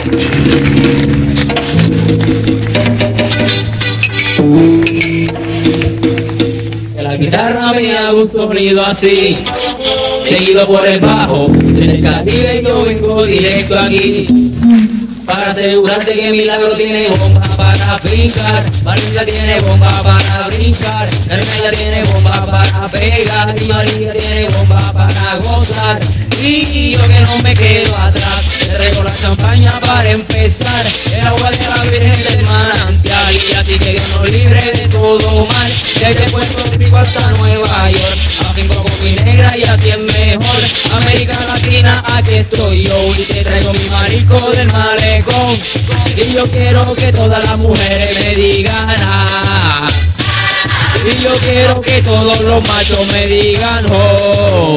La guitarra me da un sonido así, seguido por el bajo, desde el Caribe yo vengo directo aquí, para asegurarte que Milagro tiene bomba para brincar, María tiene bomba para brincar, Hermela tiene bomba para pegar, y María tiene bomba para gozar, y yo que no me quedo atrás, te traigo la champaña para empezar, el agua de la Virgen del manantial, y así que Dios nos libre de todo mal, desde Puerto Rico hasta Nueva York, afinco con mi negra y así es mejor, América Latina, aquí estoy yo, y te traigo mi marico del malecón, y yo quiero que todas las mujeres me digan ah, y yo quiero que todos los machos me digan oh,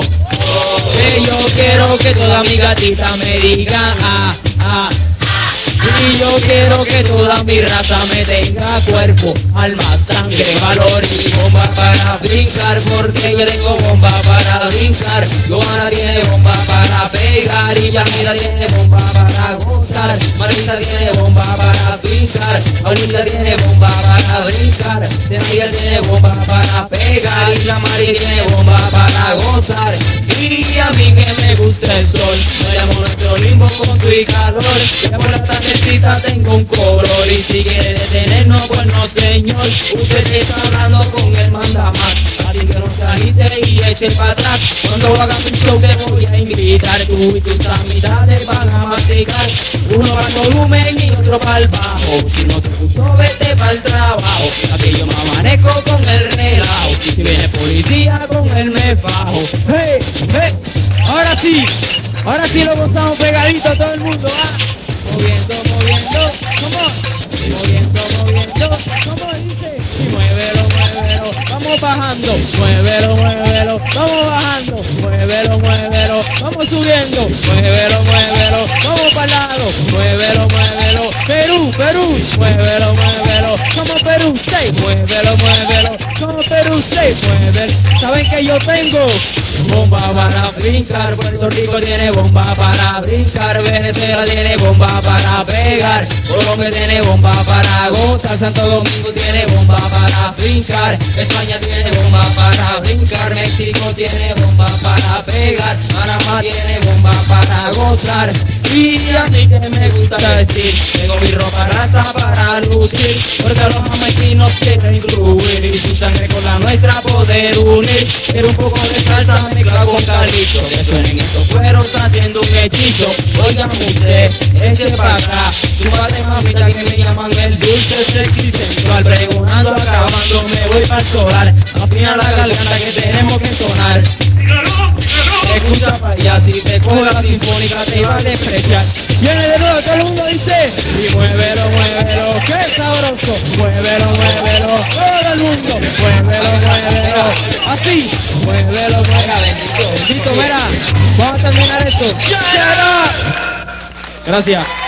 que yo quiero que toda mi gatita me diga ah, ah, y yo quiero que toda mi raza me tenga cuerpo, alma, sangre, valor y bomba para brincar, porque yo tengo bomba para brincar, Joana tiene bomba para pegar y Yamila tiene bomba para gozar, Marisa tiene bomba para brincar, Paulita tiene bomba para brincar, Daniel tiene bomba para pegar y la María tiene bomba para gozar, y a mí que me gusta el sol, me llamo nuestro limbo con tu y calor, que por la tardecita tengo un color y si quiere detenernos pues no señor, usted está hablando con el mandamás, así que no se agite y eche para atrás, cuando haga un show te voy a invitar, tú y tus amistades van a masticar, uno para el volumen y otro para el bajo, si no te gustó vete para el trabajo, aquí yo me amanezco con el relajo, y si viene policía con él me fajo, hey, hey, ahora sí lo gozamos pegadito a todo el mundo, ¿ah? Moviendo, ¿cómo? Moviendo, ¿cómo dice? Y muévelo, vamos bajando, muévelo, vamos bajando, muévelo, vamos subiendo, muévelo, vamos para el lado, muévelo, Perú, muévelo, como Perú, say, muévelo, como Perú, say, muévelo, ¿saben que yo tengo? Bomba para brincar, Puerto Rico tiene bomba para brincar, Venezuela tiene bomba para pegar, Colombia tiene bomba para gozar, Santo Domingo tiene bomba para brincar, España tiene bomba para brincar, México tiene bomba para pegar, Panamá tiene bomba para gozar, y a mí que me gusta vestir, tengo mi ropa rasta para lucir, porque los jamaiquinos quieren incluir, y su sangre con la nuestra poder unir, quiero un poco de salsa mezcla con calito, que suenen estos cueros haciendo un hechizo, oigan usted, eche pa' acá, súbate mamita que me llaman el dulce sexy sensual, pregonando acabando me voy para el solar, afina la garganta que tenemos que sonar. Escucha para allá, si te coge la sinfónica te iba a despreciar. Viene de nuevo, todo el mundo dice, y muévelo, qué sabroso, muévelo, todo el mundo, muévelo, así, muévelo, bendito, mira, vamos a terminar esto. Gracias.